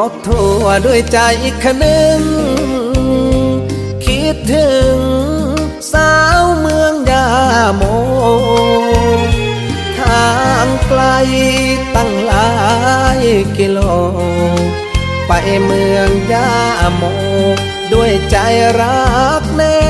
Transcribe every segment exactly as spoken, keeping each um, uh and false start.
กทั่วด้วยใจคะนึงคิดถึงสาวเมืองยาโมทางไกลตั้งหลายกิโลไปเมืองยาโมด้วยใจรักแน่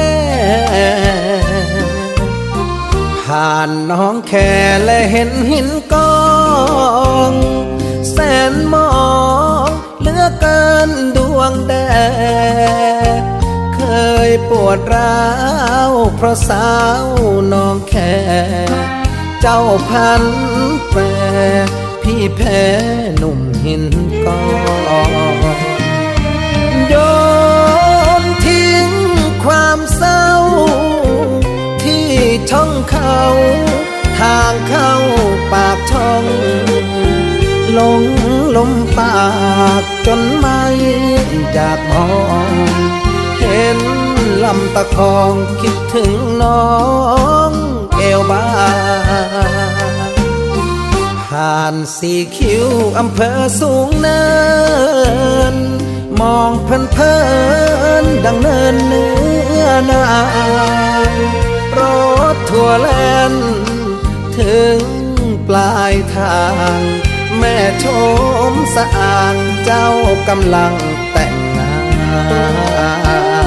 ผ่านน้องแค่และเห็นหินกองแสนมองเหลือเกินดวงแดงเคยปวดร้าวเพราะสาวน้องแค่เจ้าพันแปรพี่แพ้หนุ่มหินกองโยนทิ้งความเศร้าที่ช่องเขาทางเข้าปากช่องลงลมปากจนไม่อยากมองเห็นลำตะคองคิดถึงน้องเอวบางผ่านสีคิ้วอำเภอสูงเนินมองเพลินเพลินดังเนินเนื้อนางรถทัวร์แล่นถึงปลายทางแม่ชมสะอางเจ้ากำลังแต่งงาน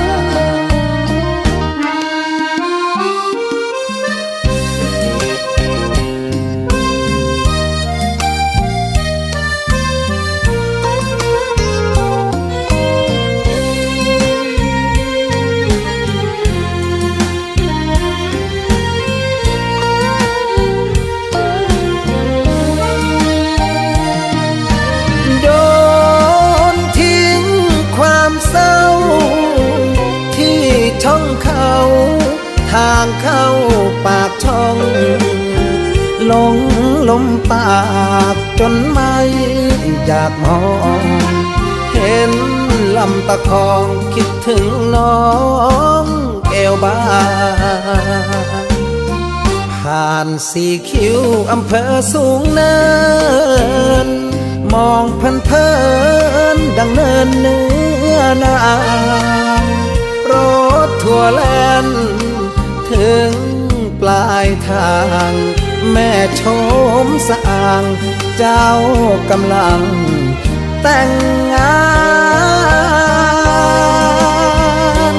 ทางเข้าปากช่องลงลมปากจนไม่อยากมองเห็นลำตะคองคิดถึงน้องเอวบางผ่านสีคิ้วอำเภอสูงเนินมองเพลินเพลินดังเนินเนื้อนางรถทัวร์แล่นถึงปลายทางแม่ชมสะอางเจ้ากำลังแต่งงาน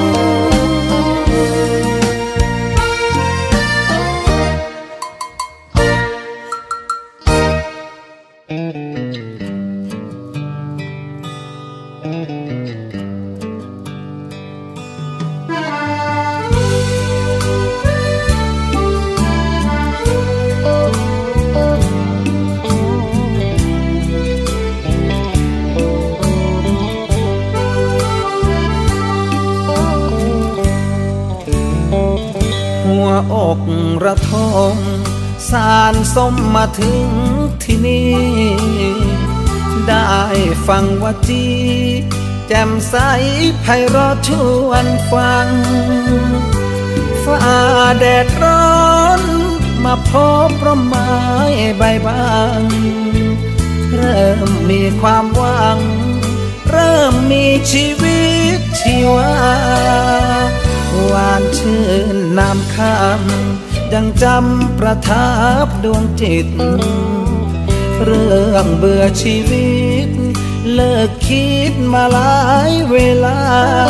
อกระทมสารส้มมาถึงที่นี่ได้ฟังว่าจีแจ่มใสไพเราะชวนฟังฟ้าแดดร้อนมาพบร่มไม้ใบบางเริ่มมีความหวังเริ่มมีชีวิตชีวาหวานชื่นน้ำคำยังจำประทับดวงจิตเรื่องเบื่อชีวิตเลิกคิดมาหลายเวลา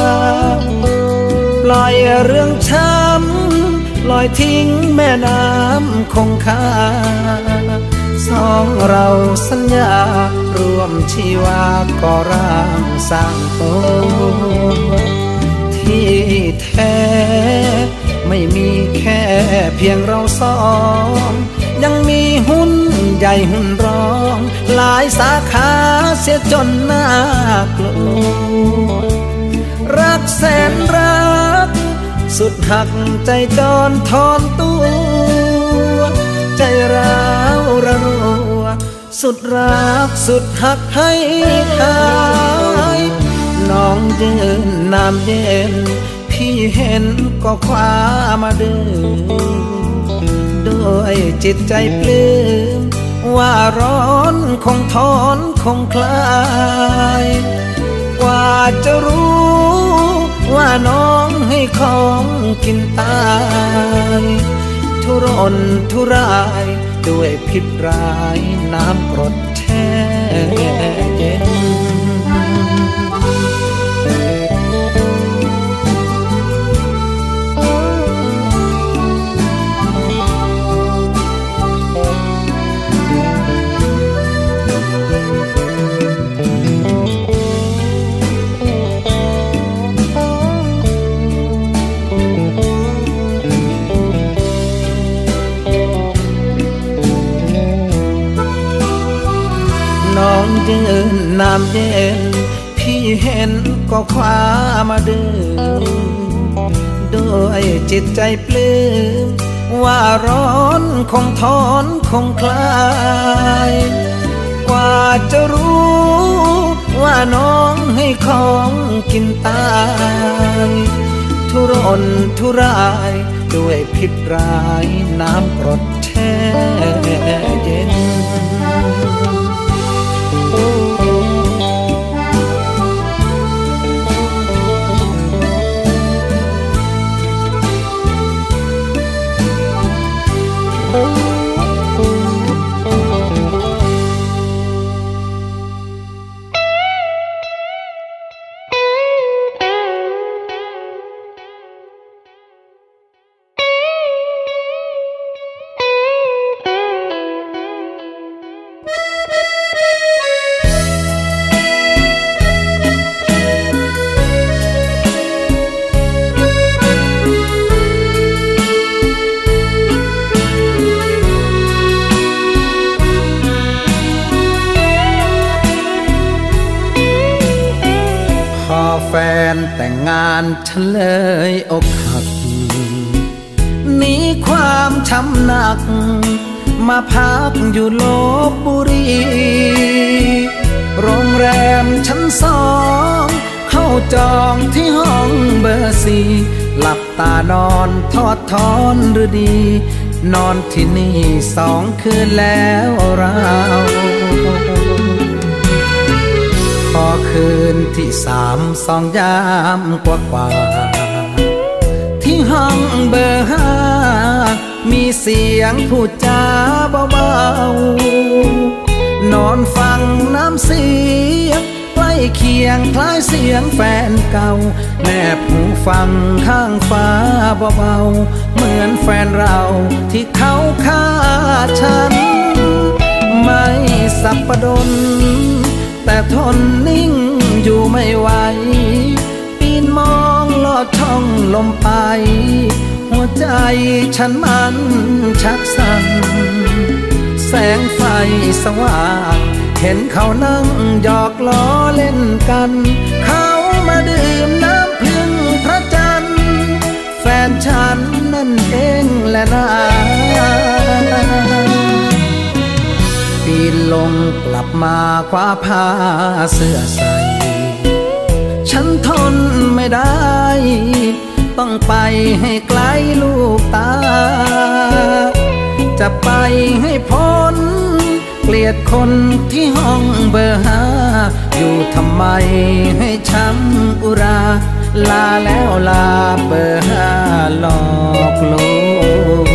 ปล่อยเรื่องช้ำปล่อยทิ้งแม่น้ำคงคาสองเราสัญญารวมชีวาก่อร่างสร้างตัวที่แท้ไม่มีแค่เพียงเราสองยังมีหุ้นใหญ่หุ้นรองหลายสาขาเสียจนน่ากลัวรักแสนรักสุดหักใจจรทอนตัวใจร้าวระรัวสุดรักสุดหักให้หายน้องยืนน้ำเย็นพี่เห็นก็คว้ามาดื่มด้วยจิตใจปลื้มว่าร้อนคงทอนคงคลายกว่าจะรู้ว่าน้องให้ของกินตายทุรนทุรายด้วยพิษร้ายน้ำกรดแช่เย็นน้องยืนน้ำเย็นพี่เห็นก็คว้ามาดื่มด้วยจิตใจปลื้มว่าร้อนคงทอนคงคลายกว่าจะรู้ว่าน้องให้ของกินตายทุรนทุรายด้วยพิษร้ายน้ำกรดแช่เย็นแฟนแต่งงานฉันเลยอกหักหนีความช้ำหนักมาพักอยู่ลพบุรีโรงแรมชั้นสองเข้าจองที่ห้องเบอร์สี่หลับตานอนทอดทอนหรือดีนอนที่นี่สองคืนแล้วเราพอคืนที่สามสองยามกว่ากว่าที่ห้องเบอร์ห้ามีเสียงพูดจาเบาๆนอนฟังน้ำเสียงใกล้เคียงคล้ายเสียงแฟนเก่าแนบหูฟังข้างฟ้าเบาๆเหมือนแฟนเราที่เขาฆ่าฉันไม่สับประดนแต่ทนนิ่งอยู่ไม่ไหวปีนมองลอดช่องลมไปหัวใจฉันมันชักสั่นแสงไฟสว่างเห็นเขานั่งหยอกล้อเล่นกันเขามาดื่มน้ำพึ่งพระจันทร์แฟนฉันนั่นเองแหละนะปีนลงกลับมาคว้าผ้าเสื้อใส่ฉันทนไม่ได้ต้องไปให้ไกลลูกตาจะไปให้พ้นเกลียดคนที่ห้องเบอร์ห้าอยู่ทำไมให้ช้ำอุราลาแล้วลาเบอร์ห้าหลอกลวง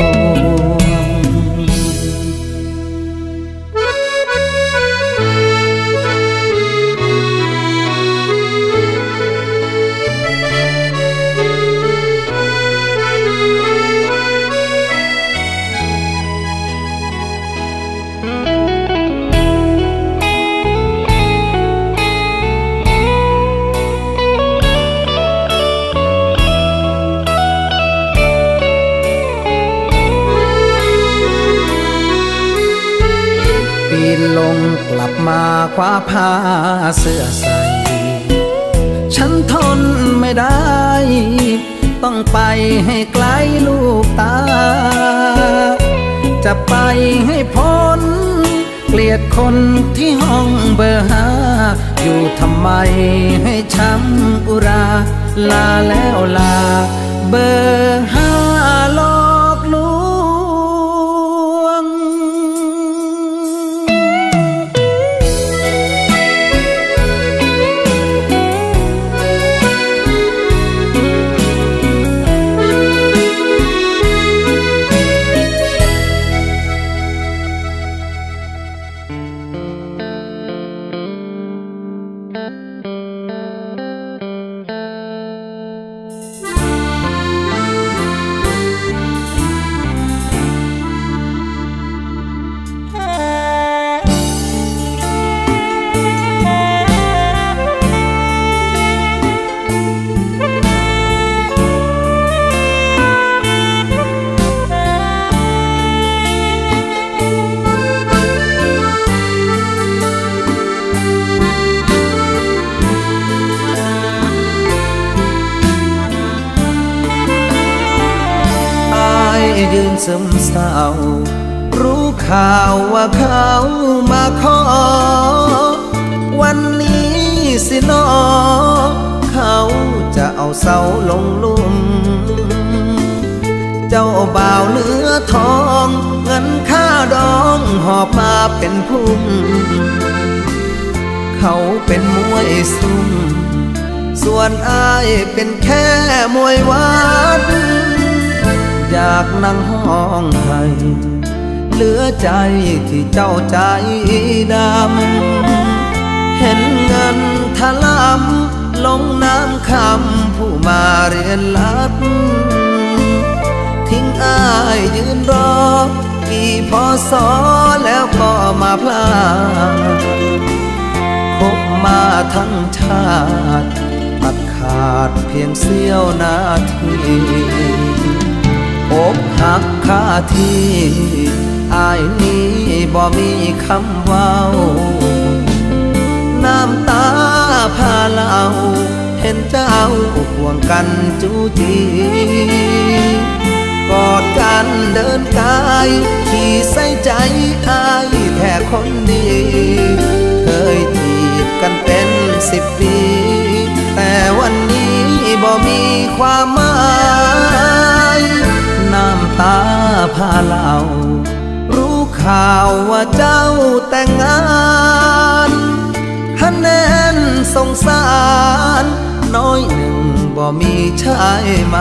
ลงกลับมาคว้าผ้าเสื้อใส่ฉันทนไม่ได้ต้องไปให้ไกลลูกตาจะไปให้พ้นเกลียดคนที่ห้องเบอร์ห้าอยู่ทำไมให้ช้ำอุราลาแล้วลาเบอร์ห้าหลอกลวงยืนซึมเศร้ารู้ข่าวว่าเขามาขอวันนี้สินอเขาจะเอาเสาลงลุ่มเจ้าบ่าวเนื้อทองเงินค่าดองหอบมาเป็นพุ่มเขาเป็นมวยซุ่มส่วนอ้ายเป็นแค่มวยวัดอยากนั่งห้องให้เหลือใจที่เจ้าใจดำเห็นเงินถลำลงน้ำคำผู้มาเรียนลัดทิ้งอ้ายยืนรอกี่พอสอแล้วก็มาพลาดคบมาทั้งชาติตัดขาดเพียงเสี้ยวนาทีอกหักคาที่อ้ายนี้บ่มีคำเว้าน้ำตาพาเล่าเห็นเจ้าห่วงกันจูจีกอดกันเดินกายขี่ใส่ใจอ้ายแท้คนดีเคยจีบกันเป็นสิบปีแต่วันนี้บ่มีความหมายน้ำตาพาเล่ารู้ข่าวว่าเจ้าแต่งงานคะแนนสงสารน้อยหนึ่งบ่มีชายไหม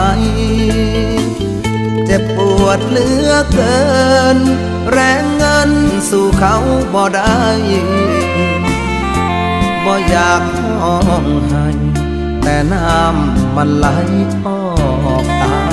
เจ็บปวดเหลือเกินแรงเงินสู่เขาบ่ได้บ่อยากห้องให้แต่น้ำมันไหลออกตา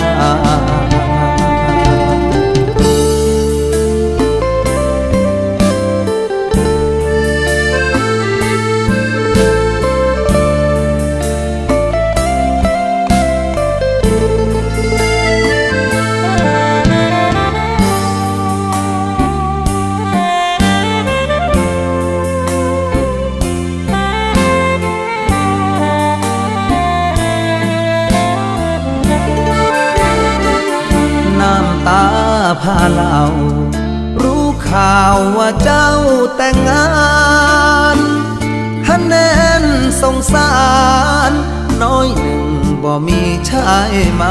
พาเล่ารู้ข่าวว่าเจ้าแต่งงานคะแนนสงสารน้อยหนึ่งบ่มีชายไหม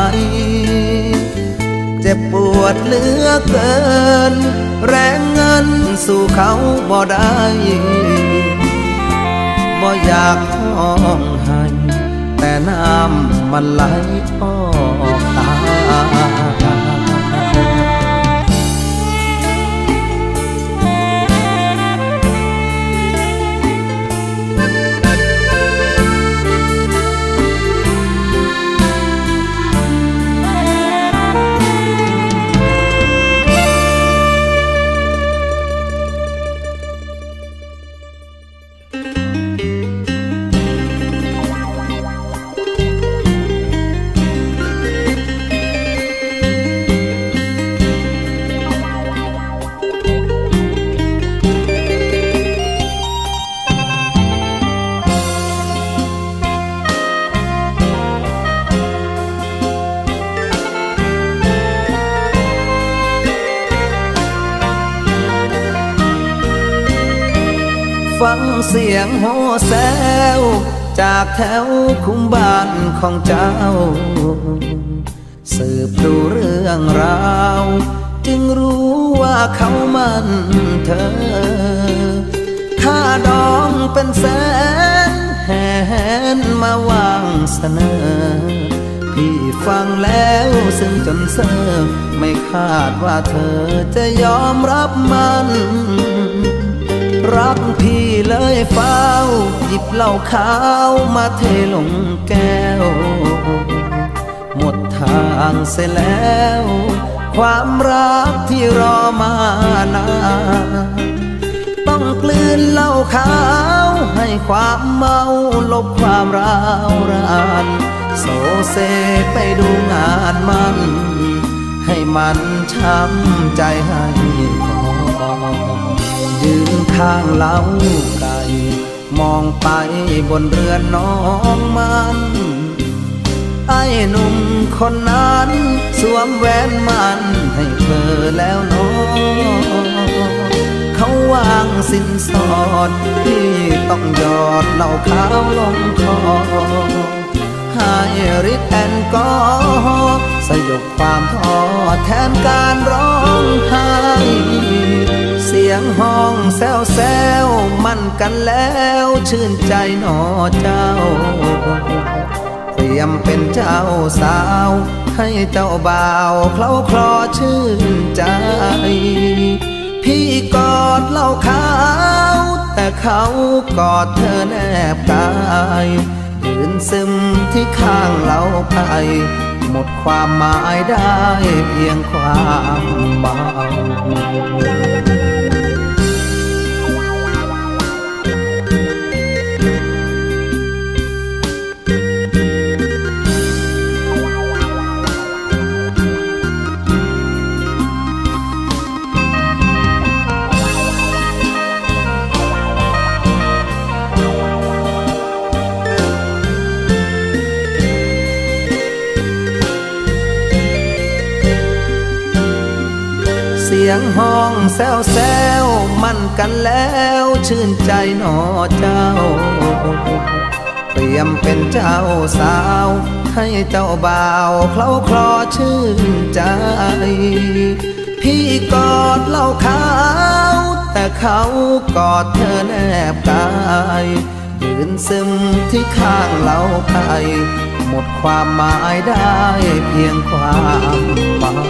เจ็บปวดเหลือเกินแรงเงินสู่เขาบ่ได้บ่อยากห้องให้แต่น้ำมันไหลออกตาฟังเสียงโห่แซวจากแถวคุ้มบ้านของเจ้าสืบดูเรื่องราวจึงรู้ว่าเขามันเธอค่าดองเป็นแสนแหนมาวางเสนอพี่ฟังแล้วซึ้งจนเซ่อไม่คาดว่าเธอจะยอมรับมันรักพี่เลยเฝ้าหยิบเหล้าขาวมาเทลงแก้วหมดทางเสียแล้วความรักที่รอมานานต้องกลืนเหล้าขาวให้ความเมาลบความร้าวรานโซเซไปดูงานมันให้มันช้ำใจให้พอยืนข้างเล้าไก่มองไปบนเรือนน้องมันไอ้หนุ่มคนนั้นสวมแหวนมันให้เธอแล้วน้องเขาวางสินสอดที่ต้องหยอดเหล้าขาวลงคอให้ฤทธิ์แอลกอฮอล์สยบความท้อแทนการร้องไห้เสียงห้องแซวแซวมันกันแล้วชื่นใจหนอเจ้าเตรียมเป็นเจ้าสาวให้เจ้าบ่าวเคล้าคลอชื่นใจพี่กอดเหล้าขาวแต่เขากอดเธอแนบกายยืนซึมที่ข้างเหล้าไผ่หมดความหมายได้เพียงความเมาเสียงห้องแซวแซวมันกันแล้วชื่นใจหนอเจ้าเตรียมเป็นเจ้าสาวให้เจ้าบ่าวเคล้าคลอชื่นใจพี่กอดเหล้าขาวแต่เขากอดเธอแนบกายยืนซึมที่ข้างเหล้าไผ่หมดความหมายได้เพียงความเมา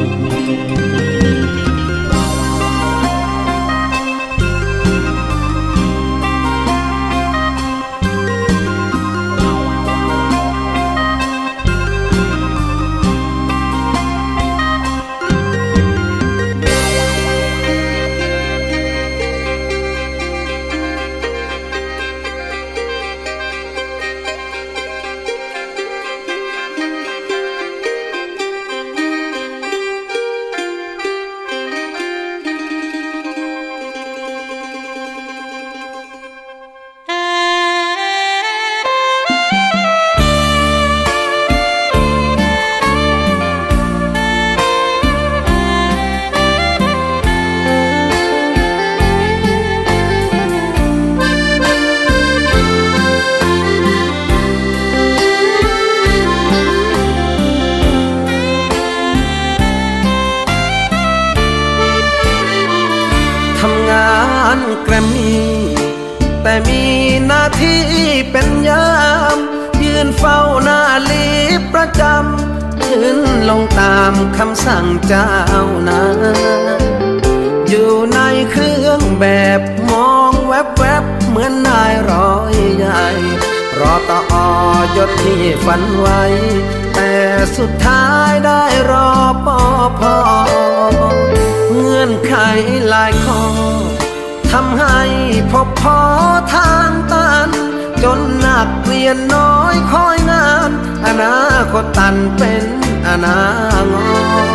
แกรมมี่แต่มีหน้าที่เป็นยามยืนเฝ้าหน้าลิฟต์ประจำขึ้นลงตามคำสั่งเจ้านายอยู่ในเครื่องแบบมองแวบๆเหมือนนายร้อยใหญ่รอต่อยศที่ฝันไว้แต่สุดท้ายได้รอปอพอเงื่อนไขหลายข้อทำให้พบพอทางตันจนนักเรียนน้อยคอยงานอนาคตตันเป็นอนางอ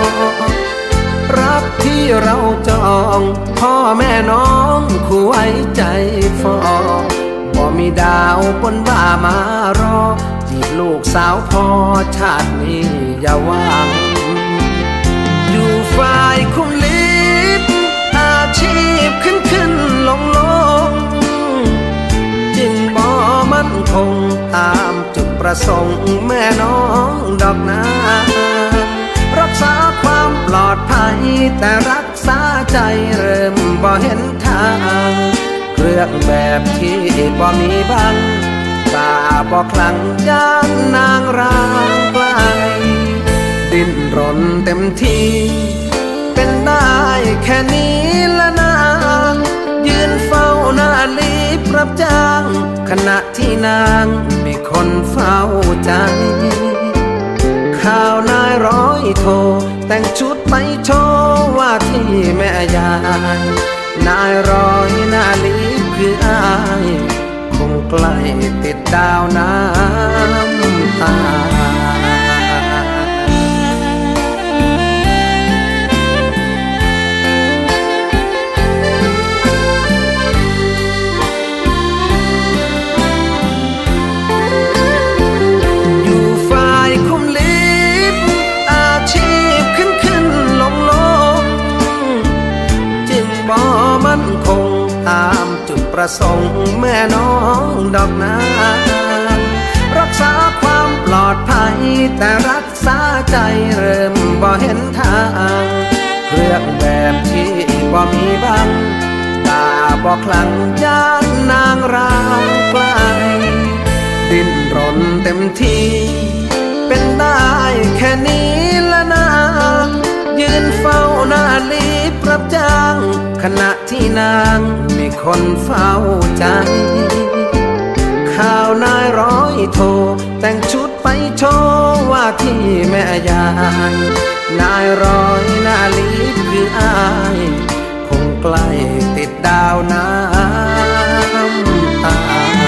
รับที่เราจองพ่อแม่น้องคู่ไว้ใจฟอบ่มีดาวบนบ่ามารอจีบลูกสาวพ่อชาตินี้อย่าหวังอยู่ฝ่ายคุมลิฟต์อาชีพขึ้นขึ้นลงลงจึงบ่มั่นคงตามจุดประสงค์แม่น้องดอกนารักษาความปลอดภัยแต่รักษาใจเริ่มบ่เห็นทางเครื่องแบบที่บ่มีบังตาบ่คลั่งย่านนางร้างไกลดิ้นรนเต็มที่เป็นได้แค่นี้ละนางยืนเฝ้าหน้าลิฟต์รับจ้างขณะที่นางมีคนเฝ้าใจข่าวนายร้อยโทแต่งชุดไปโชว์ว่าที่แม่ยายนายร้อยหน้าลิฟต์คืออายคงใกล้ติดดาวน้ำตาคจุดประสงค์แม่น้องดอกนางรักษาความปลอดภัยแต่รักษาใจเริ่มบ่เห็นทางเครื่องแบบที่บ่มีบังตาบ่คลั่งย่านนางร้างไกลดิ้นรนเต็มที่เป็นได้แค่นี้ละนางยืนเฝ้าหน้าลีบรับจ้างขณะที่นางมีคนเฝ้าใจข่าวนายร้อยโทแต่งชุดไปโชว์ว่าที่แม่ยายนายร้อยหน้าลีบคืออายคงใกล้ติดดาวน้ำตา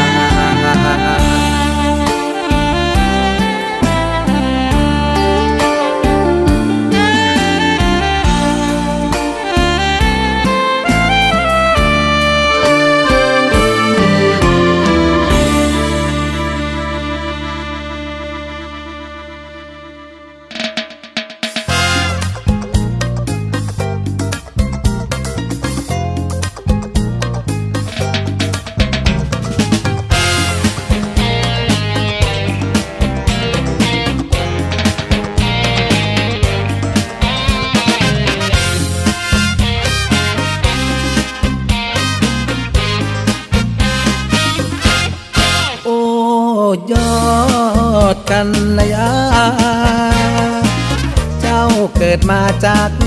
ยอดกัลยาเจ้าเกิดมาจากไหน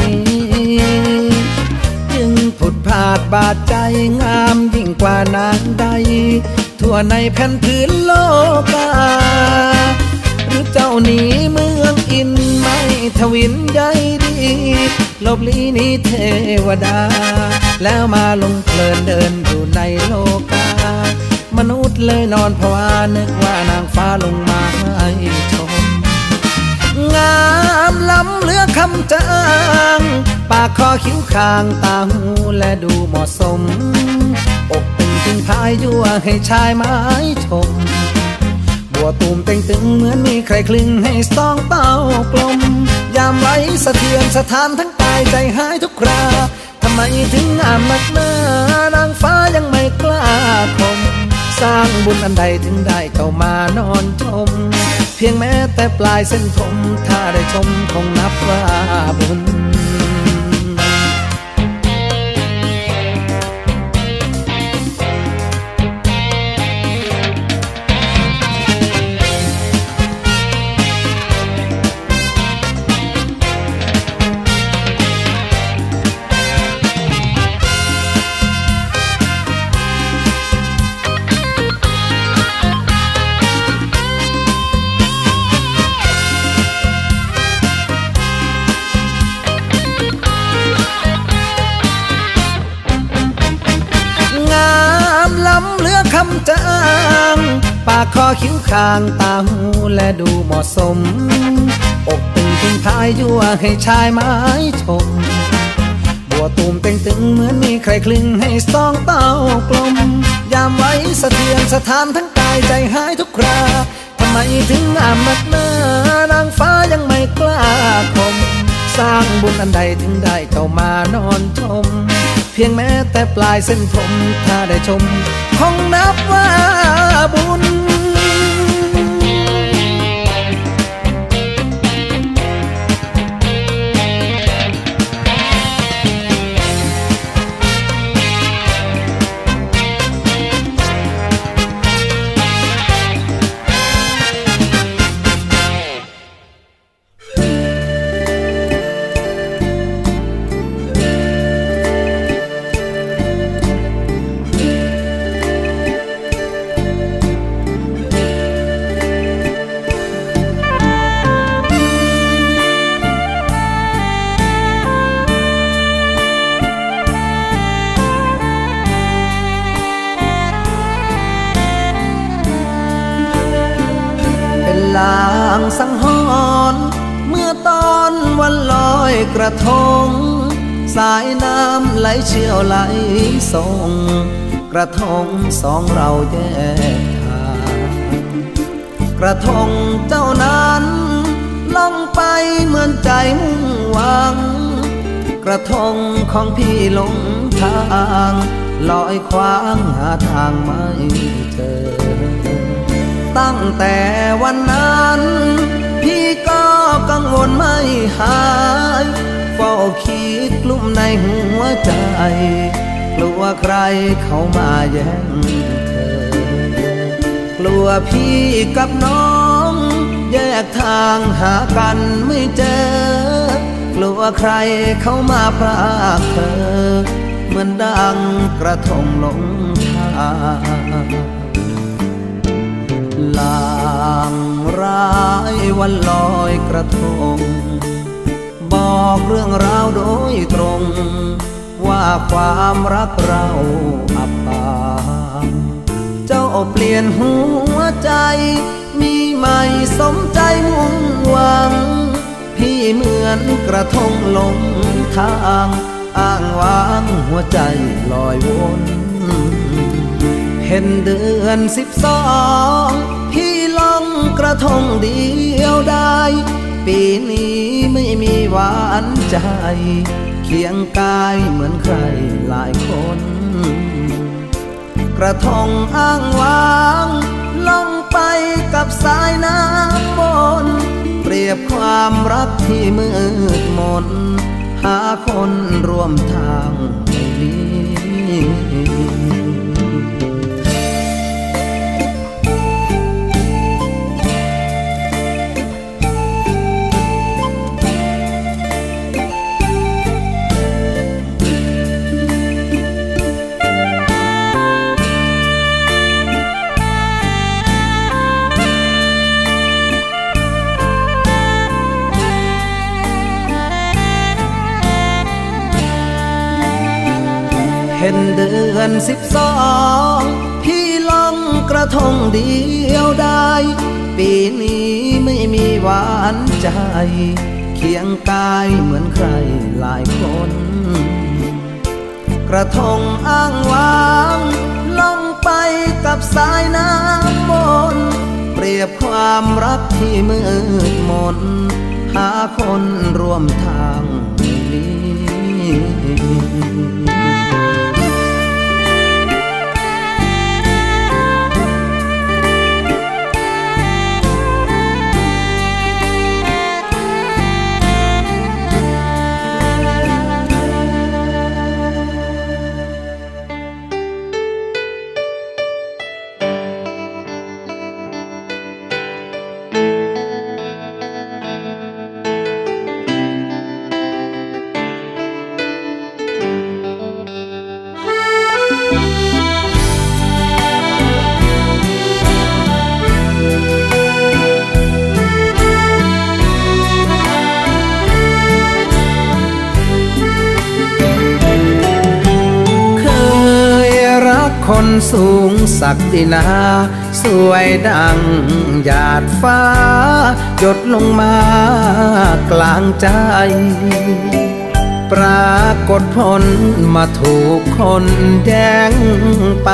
จึงผุดผาดบาดใจงามยิ่งกว่านางใดทั่วในแผ่นพื้นโลกาหรือเจ้าหนีเมืองอินไม่ทวินใยดีลบลีนี้เทวดาแล้วมาลงเพลินเดินอยู่ในโลกามนุษย์เลยนอนภาวะนึกว่านางฟ้าลงมาให้ชมงามล้ำเหลือคำจางปากคอคิ้วคางตาหูและดูเหมาะสมอกตึงตึงพายยั่วให้ชายไม้ชมบัวตูมเต่งตึงเหมือนมีใครคลึงให้สองเต้ากลมยามไว้สะเทือนสถานทั้งกายใจหายทุกคราทำไมถึงงามนักหน้านางฟ้ายังไม่กล้าคมสร้างบุญอันใดถึงได้เข้ามานอนชมเพียงแม้แต่ปลายเส้นผมถ้าได้ชมคงนับว่าบุญคำจางปากคอคิ้วคางตาหูและดูเหมาะสมอกตึงตึงพายยั่วให้ชายไม้ชมบัวตูมเต่งตึงเหมือนมีใครคลึงให้สองเต้ากลมยามไว้สะเทือนสถานทั้งกายใจหายทุกคราทำไมถึงงามนักหน้านางฟ้ายังไม่กล้าคมสร้างบุญอันใดถึงได้เข้ามานอนชมเพียงแม้แต่ปลายเส้นผมถ้าได้ชมคงนับว่าบุญลางสังหรณ์เมื่อตอนวันลอยกระทงสายน้ำไหลเชี่ยวไหลส่งกระทงสองเราแยกทางกระทงเจ้านั้นล่องไปเหมือนใจมุ่งหวังกระทงของพี่หลงทางลอยคว้างหาทางไม่เจอตั้งแต่วันนั้นพี่ก็กังวลไม่หายเฝ้าคิดกลุ้มในหัวใจกลัวใครเข้ามาแย่งเธอกลัวพี่กับน้องแยกทางหากันไม่เจอกลัวใครเข้ามาพรากเธอเหมือนดังกระทงหลงทางลางร้ายวันลอยกระทงบอกเรื่องราวโดยตรงว่าความรักเราอับปางเจ้าเปลี่ยนหัวใจมีไม่สมใจมุ่งหวังพี่เหมือนกระทงลงทางอ้างว้างหัวใจลอยวนเห็นเดือนสิบสองพี่ลองกระทงเดียวได้ปีนี้ไม่มีหวานใจเคียงกายเหมือนใครหลายคนกระทงอ้างว้างล่องไปกับสายน้ำบนเปรียบความรักที่มืดมนหาคนร่วมทางไม่มีเห็นเดือนสิบสองพี่ลองกระทงเดียวได้ปีนี้ไม่มีหวานใจเคียงกายเหมือนใครหลายคนกระทงอ้างว้างล่องไปกับสายน้ำมนเปรียบความรักที่มืดมนหาคนร่วมทางไม่มีคนสูงศักดินาสวยดังหยาดฟ้าหยดลงมากลางใจปรากฏผลมาถูกคนแย่งไป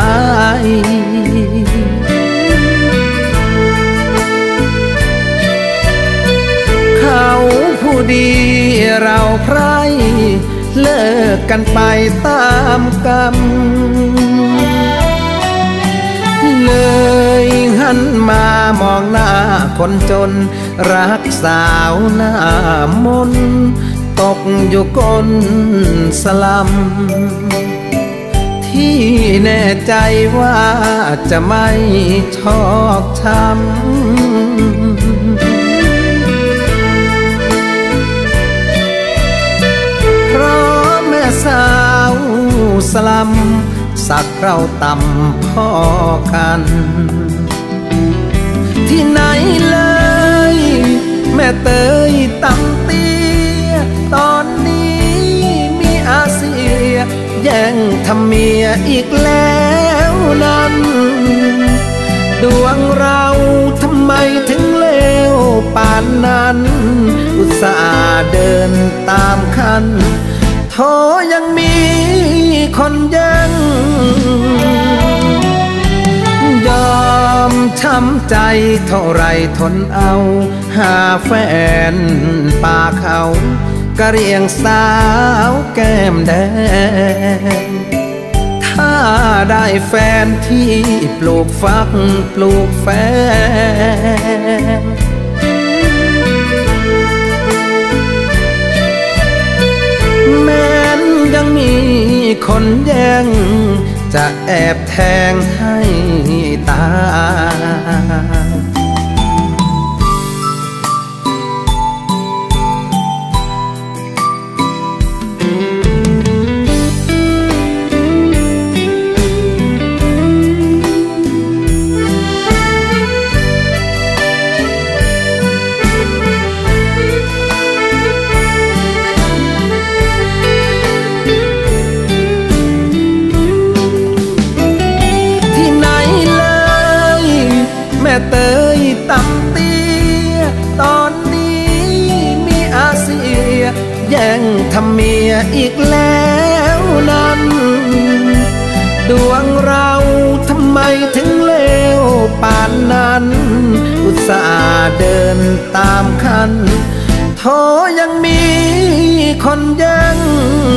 เขาผู้ดีเราไพร่เลิกกันไปตามกรรมเลยหันมามองหน้าคนจนรักสาวหน้ามนตกอยู่ก้นสลัมที่แน่ใจว่าจะไม่ชอกช้ำเพราะแม่สาวสลัมสักเราต่ำพ่อกันที่ไหนเลยแม่เตยต่ำเตี้ยตอนนี้มีอาเซียแย่งทำเมียอีกแล้วนั้นดวงเราทำไมถึงเลวป่านนั้นอุตส่าห์เดินตามคันโธ่ยังมีคนยังยอมช้ำใจเท่าไรทนเอาหาแฟนป่าเขากะเรียงสาวแก้มแดงทถ้าได้แฟนที่ปลูกฟักปลูกแฟนแม้นยังมีคนแย่งจะแอบแทงให้ตายเตยต่ำเตี้ยตอนนี้มีอาเซียแย่งทำเมียอีกแล้วนั้นดวงเราทำไมถึงเลวป่านนั้นอุตส่าห์เดินตามคันโทยังมีคนแย่ง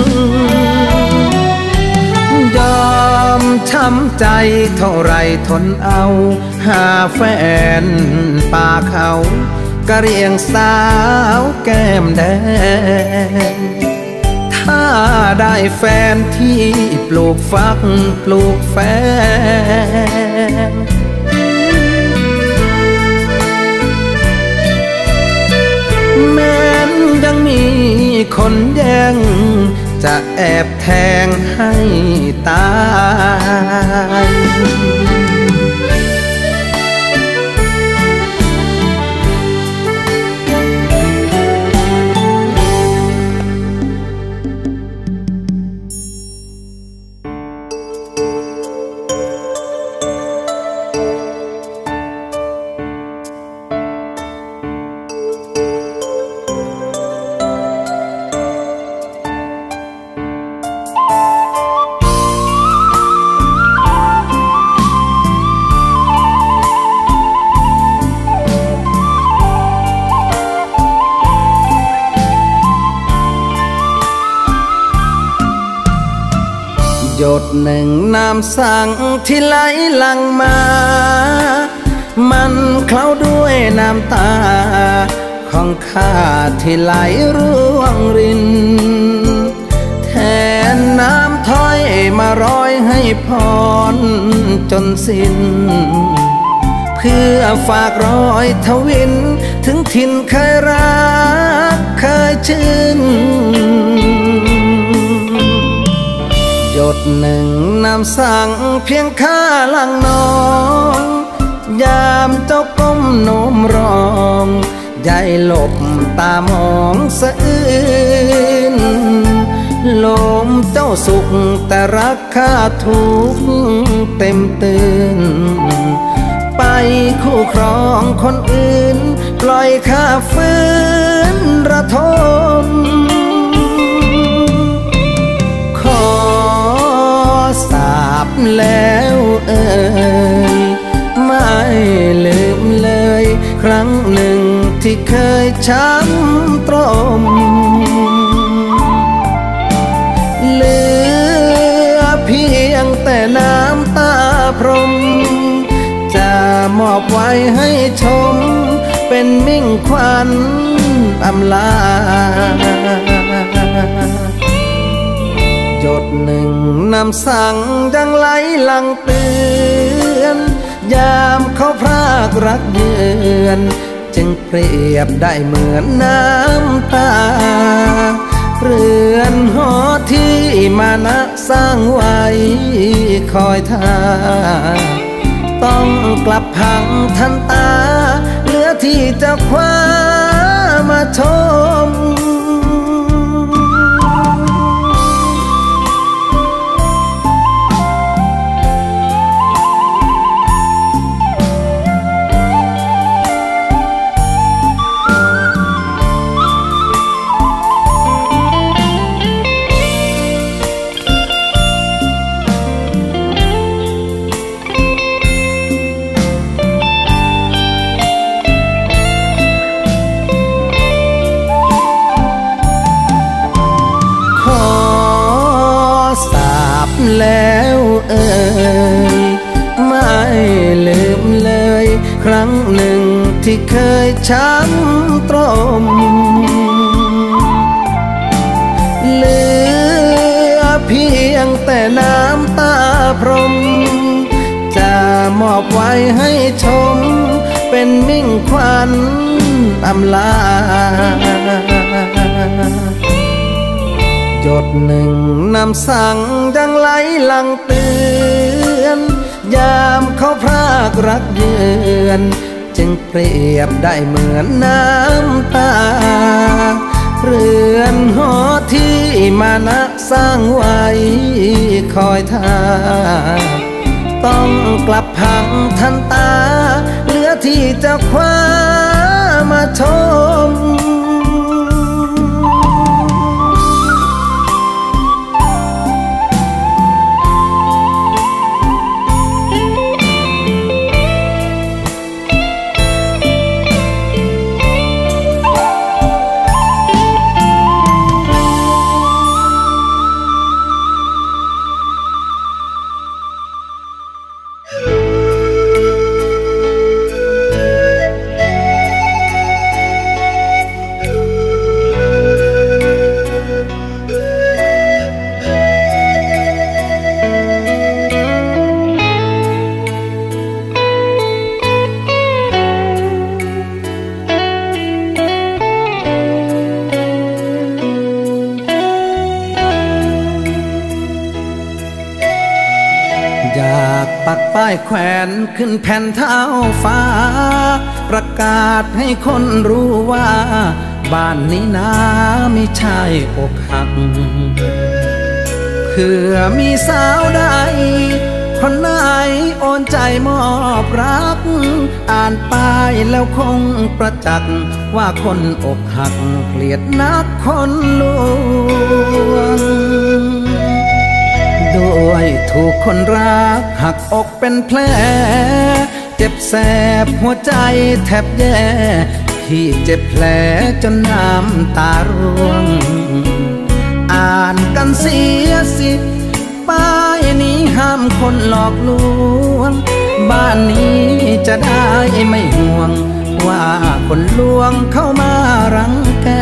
ยอมช้ำใจเท่าไรทนเอาหาแฟนป่าเขากะเรียงสาวแก้มแดงถ้าได้แฟนที่ปลูกฟักปลูกแฟนแม้นยังมีคนแย่งจะแอบแทงให้ตายหยดหนึ่งน้ำสั่งที่ไหลหลั่งมามันเคล้าด้วยน้ำตาของข้าที่ไหลร่วงรินแทนน้ำถ้อยมาร้อยให้พรจนสิ้นเพื่อฝากรอยทวินถึงถิ่นเคยรักเคยชื่นหยดหนึ่งน้ำสั่งเพียงข้าหลังน้องยามเจ้าก้มโน้มรองใยหลบตามองสะอื้นลมเจ้าสุขแต่รักข้าทุกเต็มตื่นไปคู่ครองคนอื่นปล่อยข้าฟื้นระทมขอสาบแล้วเอ่ยไม่ลืมเลยครั้งหนึ่งที่เคยช้ำตรมเหลือเพียงแต่น้ำตาพรมจะมอบไว้ให้ชมเป็นมิ่งขวัญอำลาหยดหนึ่งน้ำสั่งดังไหลหลั่งเตือนยามเขาพรากรักเยือนจึงเปรียบได้เหมือนน้ำตาเรือนหอที่มานะสร้างไว้คอยท่าต้องกลับพังทันตาเหลือที่จะคว้ามาชมยช้ำตรมเหลือเพียงแต่น้ำตาพรมจะมอบไว้ให้ชมเป็นมิ่งขวัญอำลาหยดหนึ่งน้ำสั่งดังไหลหลังเตือนยามเขาพรากรักเยือนจึงเปรียบได้เหมือนน้ำตาเรือนหอที่มานะสร้างไว้คอยท่าต้องกลับพังทันตาเหลือที่จะคว้ามาชมอยากปักป้ายแขวนขึ้นแผ่นเท้าฟ้าประกาศให้คนรู้ว่าบ้านนี้นะไม่ใช่อกหักเผื่อมีสาวใดคนไหนโอนใจมอบรักอ่านป้ายแล้วคงประจักษ์ว่าคนอกหักเกลียดนักคนลวงด้วยถูกคนรักหักอกเป็นแผลเจ็บแสบหัวใจแทบแย่พี่เจ็บแผลจนน้ำตาร่วงอ่านกันเสียสิป้ายนี้ห้ามคนหลอกลวงบ้านนี้จะได้ไม่ห่วงว่าคนลวงเข้ามารังแก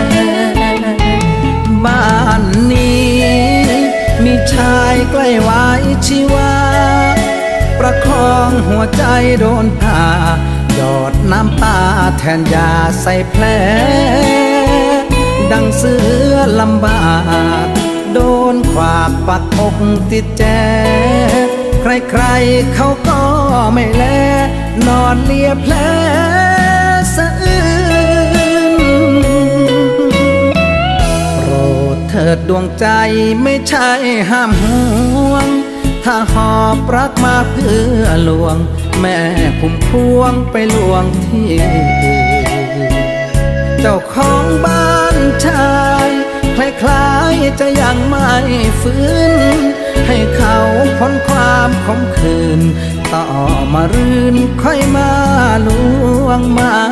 บ้านนี้มีชายใกล้ไว้ชีวาประคองหัวใจโดนผ่าหยอดน้ำตาแทนยาใส่แผลดังเสือลำบากโดนขวากปักอกติดแจใครๆเขาก็ไม่แลนอนเลียแผลสะอื้นโปรดเถิดดวงใจไม่ใช่ห้ามห่วงถ้าหอบรักมาเพื่อลวงแม่พุ่มพวงไปลวงที่เจ้าของบ้านชายคล้ายๆจะยังไม่ฟื้นให้เขาพ้นความขมขื่นต่อมารื่นค่อยมาลวงใหม่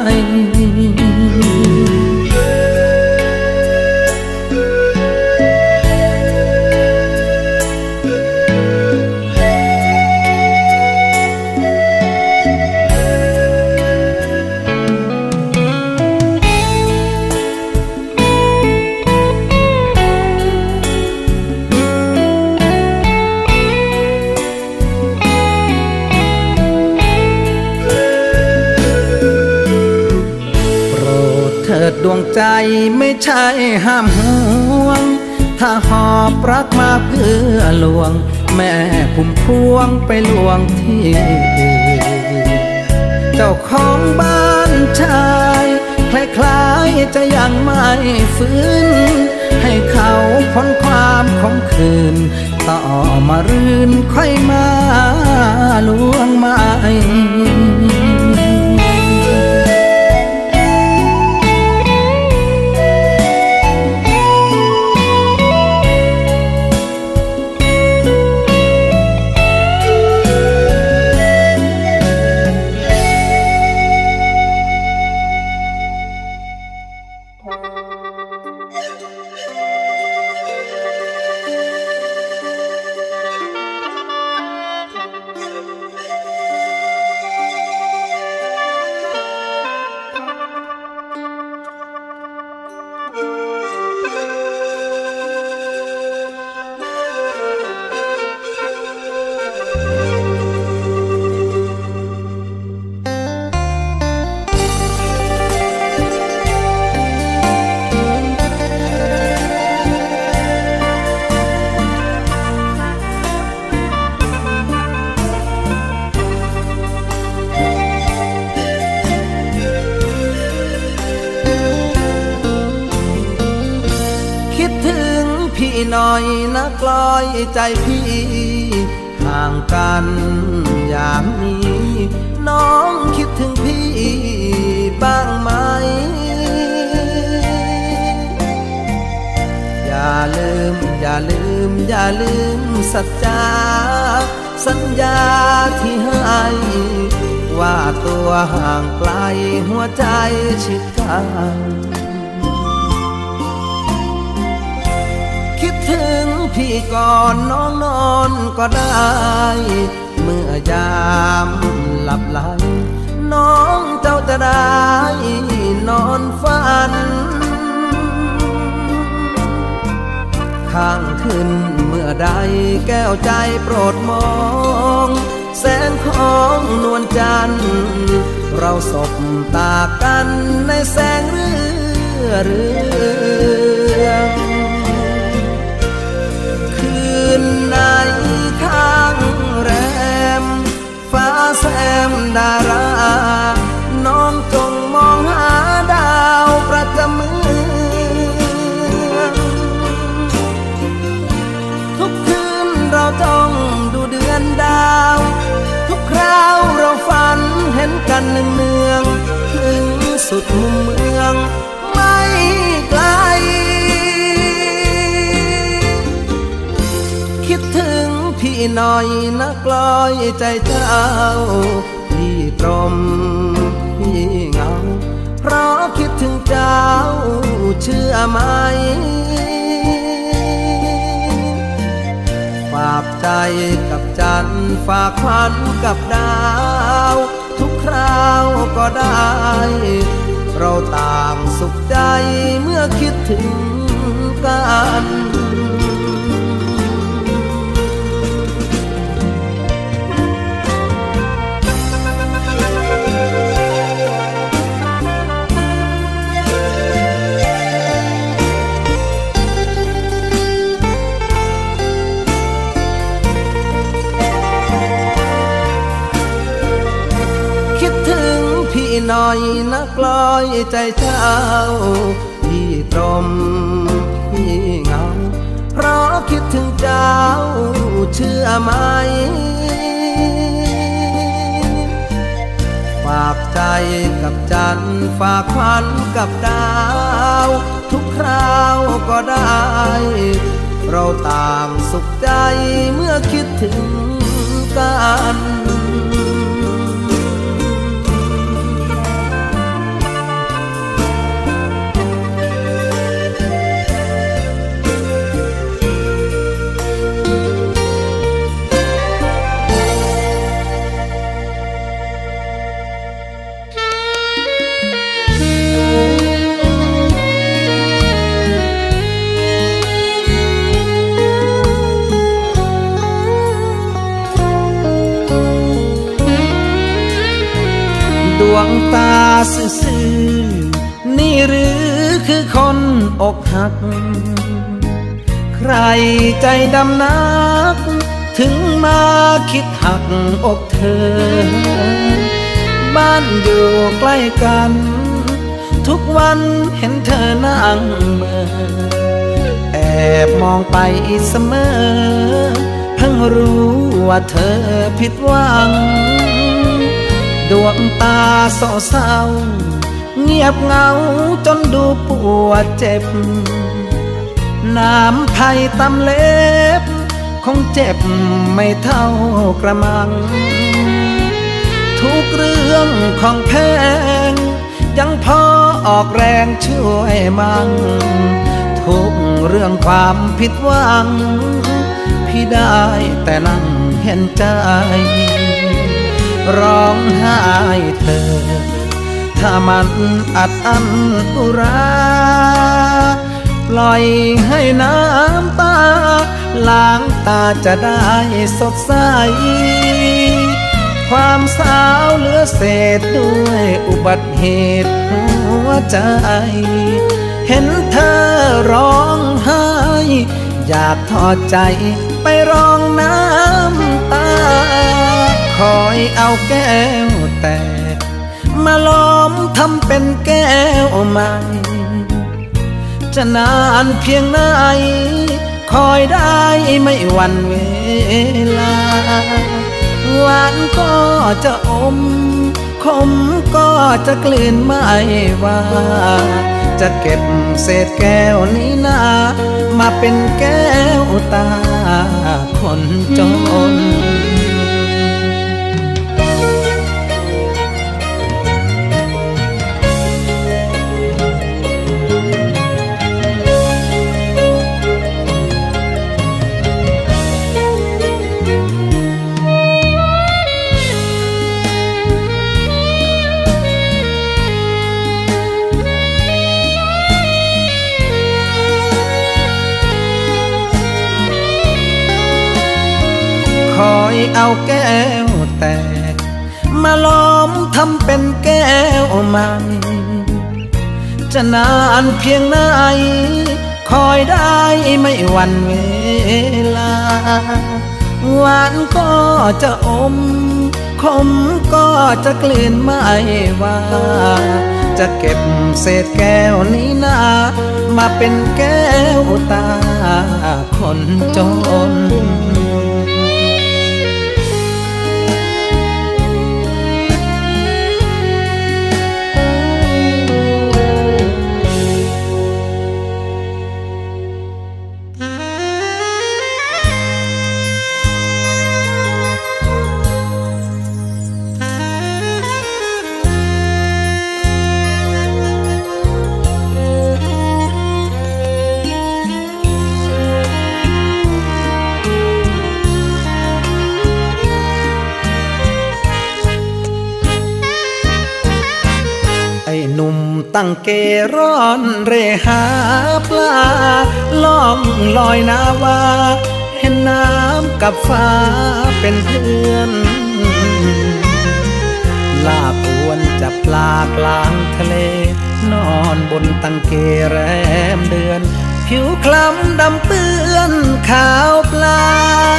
ดวงใจไม่ใช่ห้ามห่วงถ้าหอบรักมาเพื่อลวงแม่พุ่มพวงไปลวงที่เจ้าของบ้านชายคล้ายๆจะยังไม่ฟื้นให้เขาพ้นความขมขื่นต่อมารื่นค่อยมาลวงใหม่คิดถึงพี่หน่อยนะกลอยใจพี่ห่างกันอย่างนี้น้องคิดถึงพี่บ้างไหมอย่าลืมอย่าลืมอย่าลืมสัจจาสัญญาที่ให้ว่าตัวห่างไกลหัวใจชิดกันคิดถึงพี่ก่อนน้องนอนก็ได้เมื่อยามหลับไหลน้องเจ้าจะได้นอนฝันข้างขึ้นเมื่อใดแก้วใจโปรดมองแสงของนวลจันทร์เราสบตากันในแสงเรือเรืองคืนในข้างแรมฟ้าแซมดาราน้องจงมองหาดาวประจำเมืองทุกคืนเราจ้องดูเดือนดาวทุกคราวเราฝันเห็นกันเนืองๆถึงสุดมุมเมืองไม่ไกลคิดถึงพี่หน่อยนะกลอยใจเจ้าพี่ตรมพี่เหงาเพราะคิดถึงเจ้าเชื่อไหมฝากใจกับจันทร์ฝากฝันกับดาวทุกคราวก็ได้เราต่างสุขใจเมื่อคิดถึงกันพี่หน่อยนะกลอยใจเจ้าพี่ตรมพี่เหงาเพราะคิดถึงเจ้าเชื่อไหมฝากใจกับจันทร์ฝากฝันกับดาวทุกคราวก็ได้เราต่างสุขใจเมื่อคิดถึงกันดวงตาซื่อๆนี่หรือคือคนอกหักใครใจดำนักถึงมาคิดหักอกเธอบ้านอยู่ใกล้กันทุกวันเห็นเธอนั่งเมื่อแอบมองไปเสมอเพิ่งรู้ว่าเธอผิดหวังดวงตาเศร้าเศร้าเงียบเหงาจนดูปวดเจ็บน้ำไผ่ตำเล็บคงเจ็บไม่เท่ากระมังทุกเรื่องของแพงยังพอออกแรงช่วยมั่งทุกเรื่องความผิดหวังพี่ได้แต่นั่งเห็นใจร้องไห้เธอถ้ามันอัดอั้นอุราปล่อยให้น้ำตาล้างตาจะได้สดใสความสาวเหลือเศษด้วยอุบัติเหตุหัวใจเห็นเธอร้องไห้อยากทอดใจไปร้องน้ำตาคอยเอาแก้วแตกมาล้อมทำเป็นแก้วใหม่จะนานเพียงไหนคอยได้ไม่หวั่นเวลาหวานก็จะอมขมก็จะกลืนไม่ว่าจะเก็บเศษแก้วนี้นามาเป็นแก้วตาคนจนคอยเอาแก้วแตกมาล้อมทำเป็นแก้วใหม่จะนานเพียงไหนคอยได้ไม่หวั่นเวลาหวานก็จะอมขมก็จะกลืนไม่ว่าจะเก็บเศษแก้วนี้นามาเป็นแก้วตาคนจนหนุ่มตั้งเกร้อนเร่หาปลาล่องลอยนาวาเห็นน้ำกับฟ้าเป็นเพื่อนลาบอวนจับปลากลางทะเลนอนบนตั้งเกแรมเดือนผิวคล้ำดำเปื้อนขาวปลา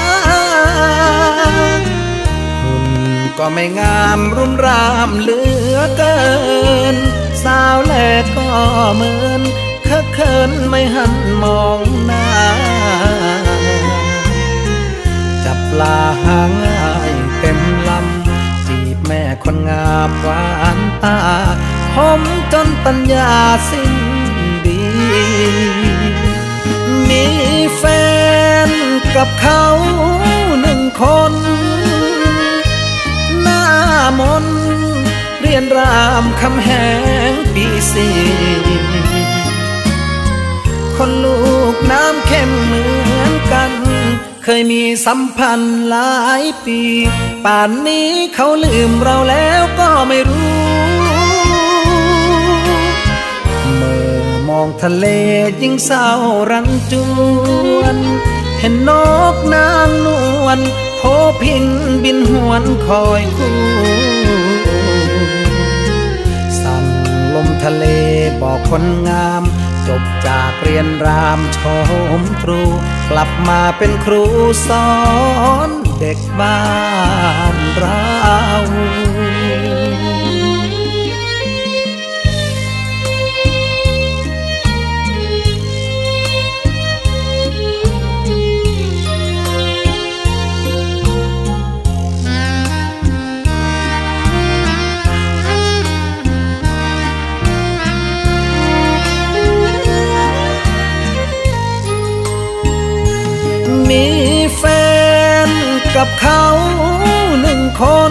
หุ่นก็ไม่งามรุ่มรามเหลือเกินสาวแลก็เหมือนเคอะเขินไม่หันมองหน้าจับปลาหาง่ายเต็มลำจีบแม่คนงามหวานตาผมจนปัญญาสิ้นดีมีแฟนกับเขาหนึ่งคนหน้ามนเรียนรามคำแหงปีสี่คนลูกน้ำเข้มเหมือนกันเคยมีสัมพันธ์หลายปีป่านนี้เขาลืมเราแล้วก็ไม่รู้เมื่อมองทะเลยิ่งเศร้ารันจวนเห็นนกนางนวลโผพินบินหวนคอยคู่ลมทะเลบอกคนงามจบจากเรียนรามชมครูกลับมาเป็นครูสอนเด็กบ้านเรามีแฟนกับเขาหนึ่งคน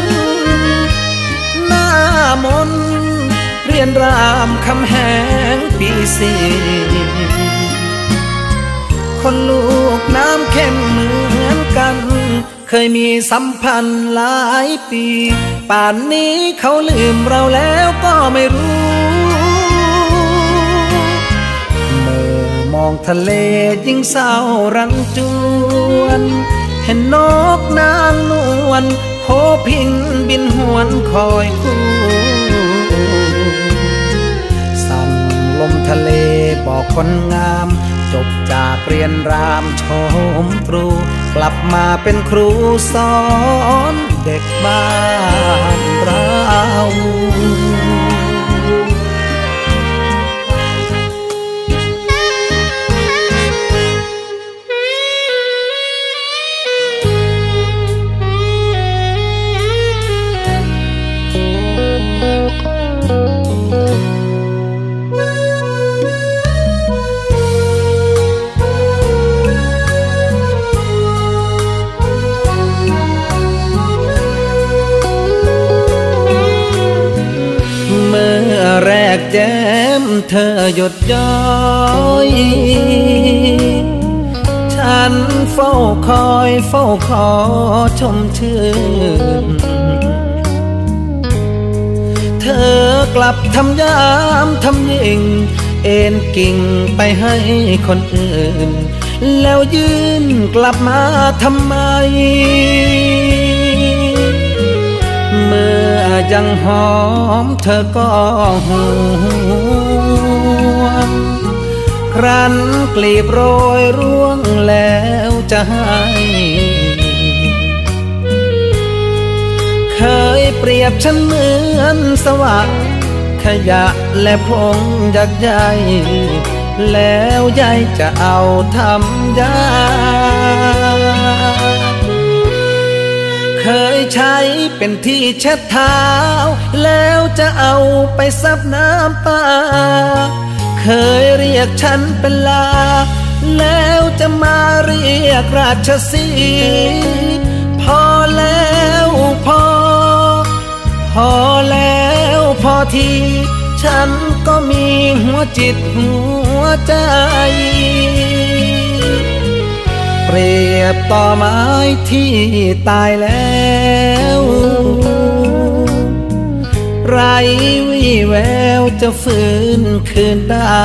หน้ามนเรียนรามคำแหงปีสี่คนลูกน้ำเข้มเหมือนกันเคยมีสัมพันธ์หลายปีป่านนี้เขาลืมเราแล้วก็ไม่รู้มองทะเลยิ่งเศร้ารันจวนเห็นนกนางนวลโผพินบินหวนคอยคู่สั่งลมทะเลบอกคนงามจบจากเรียนรามชมครูกลับมาเป็นครูสอนเด็กบ้านเราเธอหยดย้อยฉันเฝ้าคอยเฝ้าขอชมชื่นเธอกลับทำยามทำยิ่งเอ็นกิ่งไปให้คนอื่นแล้วยื่นกลับมาทำไมเมื่อยังหอมเธอก็ห่วงครั้นกลีบโรยร่วงแล้วจะให้เคยเปรียบฉันเหมือนสวัสดิ์ขยะและพงยักษ์ใหญ่แล้วยายจะเอาทำยาเคยใช้เป็นที่เช็ดเท้าแล้วจะเอาไปซับน้ำตาเคยเรียกฉันเป็นลาแล้วจะมาเรียกราชสีห์พอแล้วพอพอแล้วพอทีฉันก็มีหัวจิตหัวใจเปรียบต่อไม้ที่ตายแล้วไรวี่แววจะฟื้นคืนได้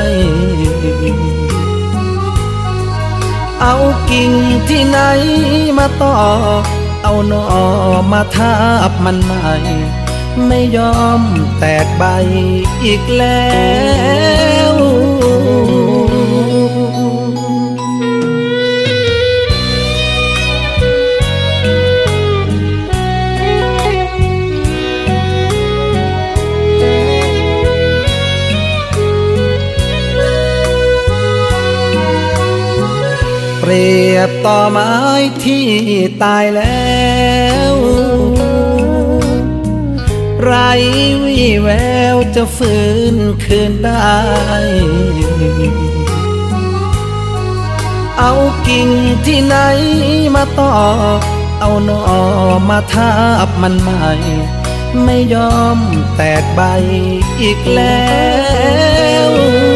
เอากิ่งที่ไหนมาต่อเอาหน่อมาทาบมันใหม่ไม่ยอมแตกใบอีกแล้วเปรียบต่อไม้ที่ตายแล้วไรวี่แววจะฟื้นคืนได้เอากิ่งที่ไหนมาต่อเอาหน่อมาทาบมันใหม่ไม่ยอมแตกใบอีกแล้ว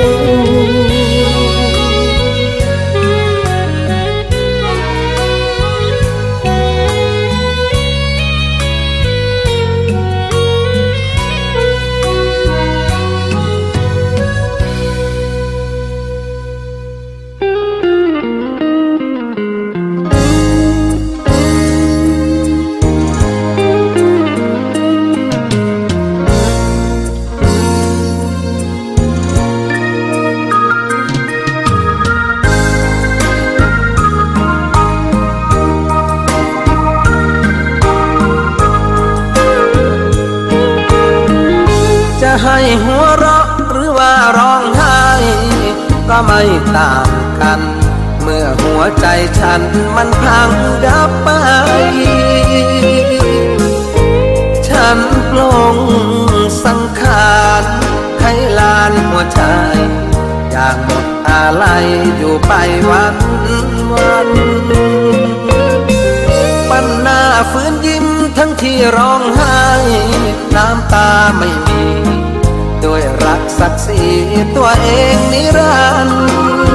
ให้หัวเราะหรือว่าร้องไห้ก็ไม่ต่างกันเมื่อหัวใจฉันมันพังยับไปฉันปลงสังขารให้ลานหัวใจอยากหมดอะไรอยู่ไปวันวันปัญหาฟื้นยิ้มทั้งที่ร้องไห้น้ำตาไม่มีด้วยรักศักดิ์ศรีตัวเองนิรันดร์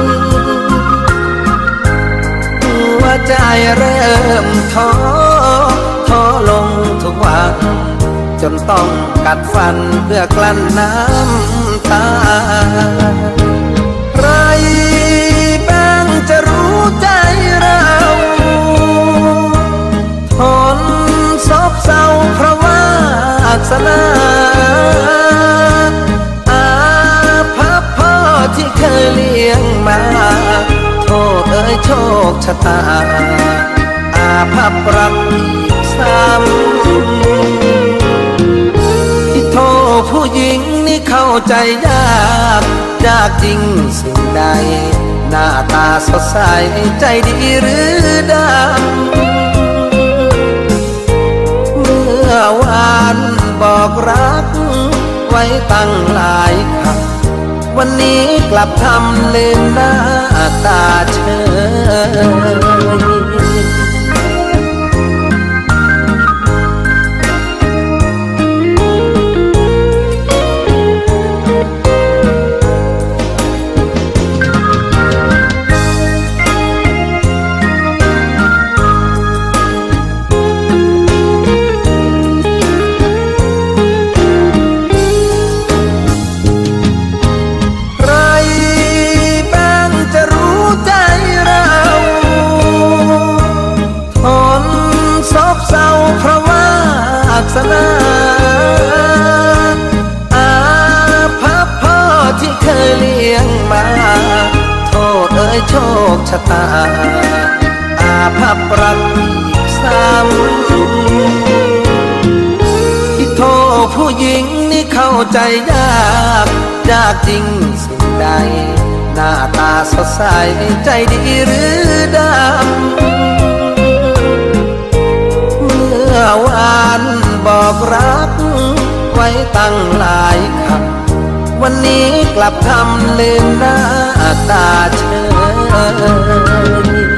หัวใจเริ่มท้อท้อลงทุกวันจนต้องกัดฟันเพื่อกลั้นน้ำตาใครบ้างจะรู้ใจเราทนซบเศร้าเพราะว่าอัศนาที่เคยเลี้ยงมาโทษเอ่ยโชคชะตาอาภัพรักอีกซ้ำที่โทษผู้หญิงนี่เข้าใจยากยากจริงสิ่งใดหน้าตาสดใสใจดีหรือดำเมื่อวานบอกรักไว้ตั้งหลายคำวันนี้กลับทำลืมหน้าตาเฉยคชะตาอาภัพรักอีกซ้ำที่โทษผู้หญิงนี่เข้าใจยากยากจริงสิ่งใดหน้าตาสดใสใจดีหรือดำเมื่อวานบอกรักไว้ตั้งหลายคำวันนี้กลับทำลืมหน้าตาเฉย